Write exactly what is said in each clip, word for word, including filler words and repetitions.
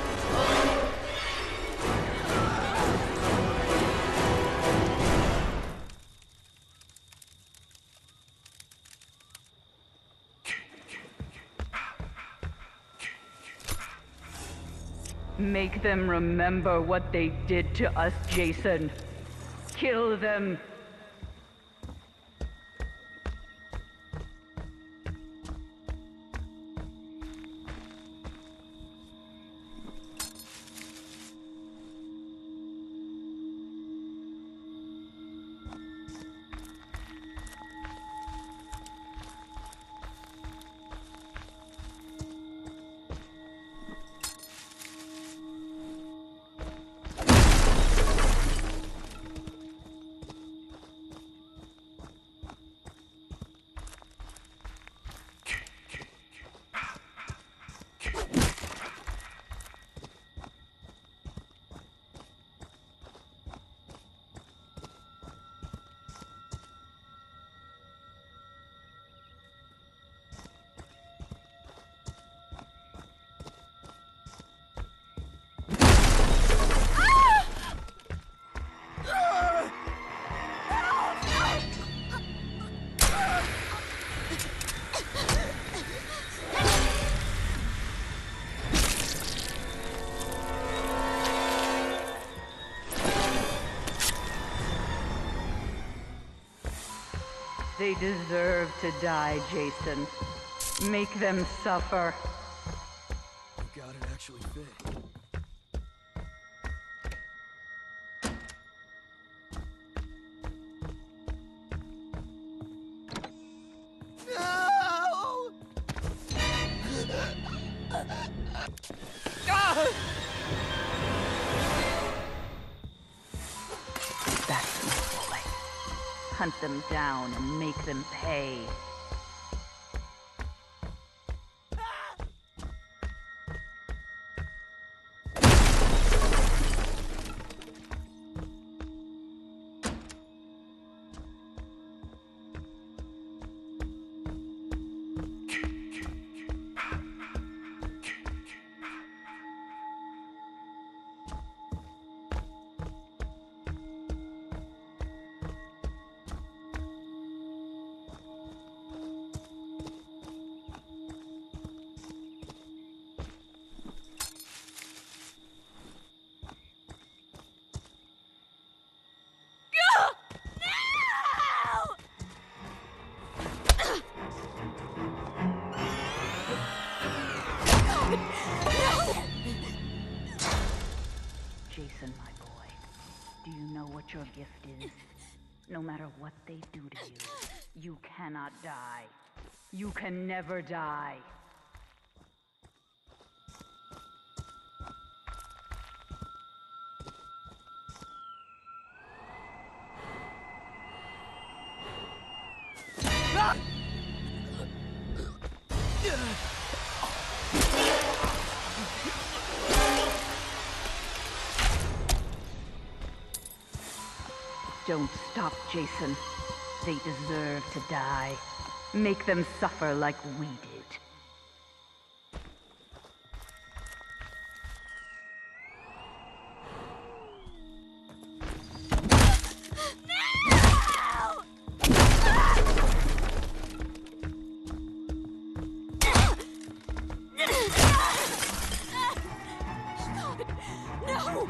Make them remember what they did to us, Jason. Kill them. They deserve to die, Jason. Make them suffer. Oh God, it actually fit. No! Ah! That's my boy. Hunt them down and make them pay. Jason, my boy, do you know what your gift is? No matter what they do to you, you cannot die. You can never die. Don't stop, Jason. They deserve to die. Make them suffer like we did. No!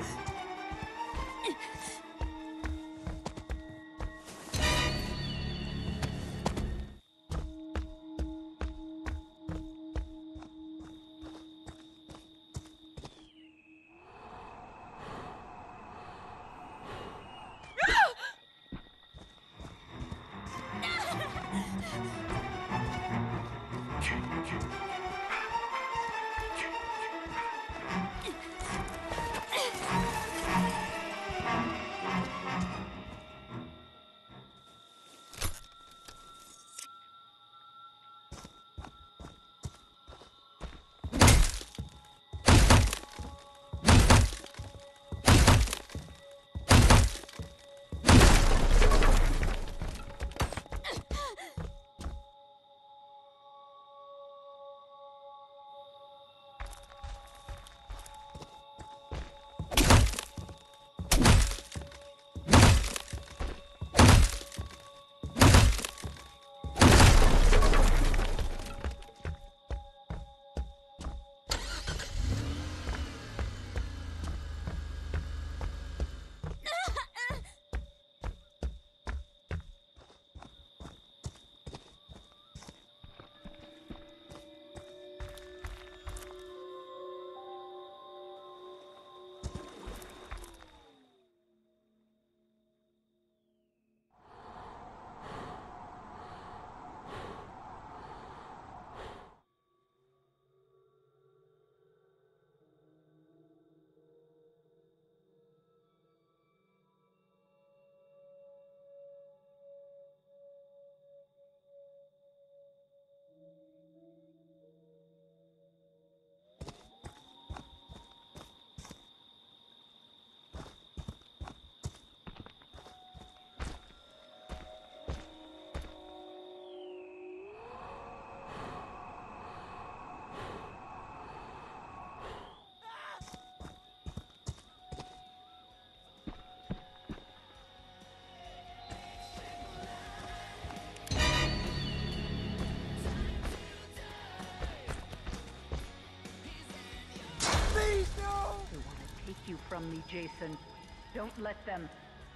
take you from me, Jason. Don't let them.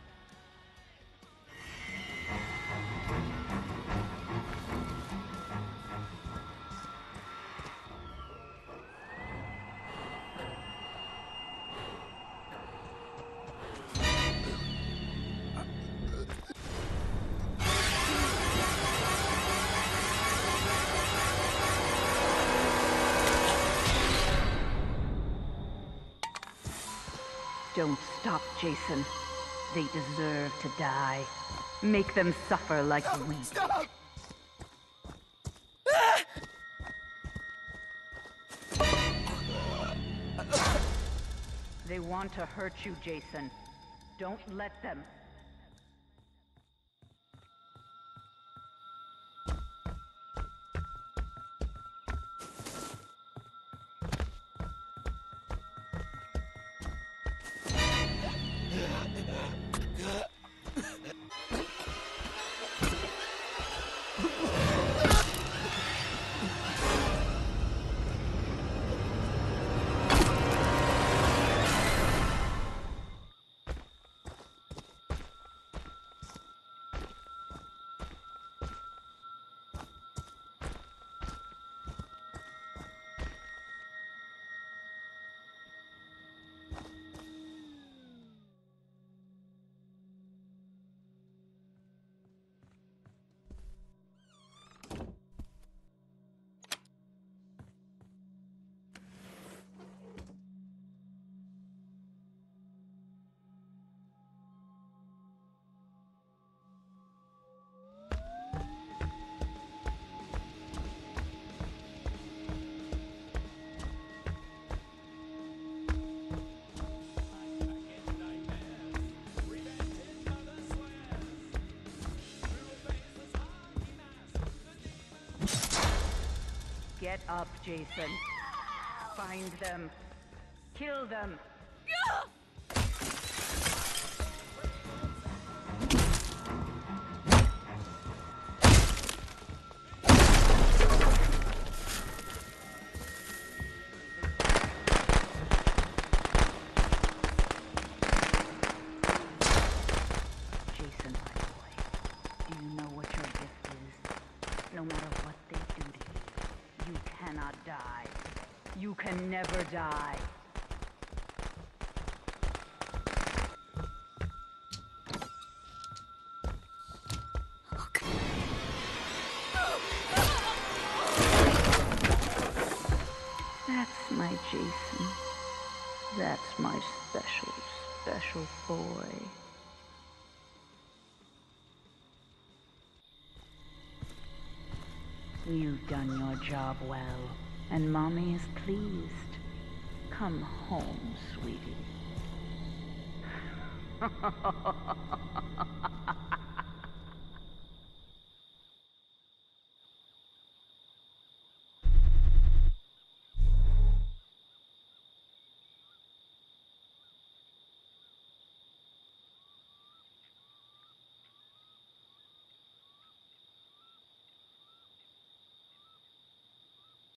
Don't stop, Jason. They deserve to die. Make them suffer like No, we. stop! They want to hurt you, Jason. Don't let them. Get up, Jason. Find them. Kill them. Jason, my boy, do you know what your gift is? No matter what they do to you, you cannot die. You can never die. That's my Jason. That's my special, special boy. You've done your job well, and Mommy is pleased. Come home, sweetie.